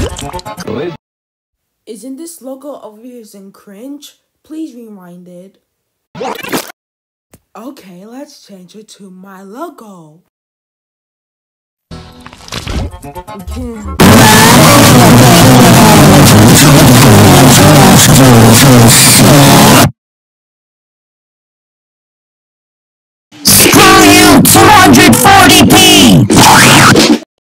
Isn't this logo obvious and cringe? Please rewind it. Okay, let's change it to my logo.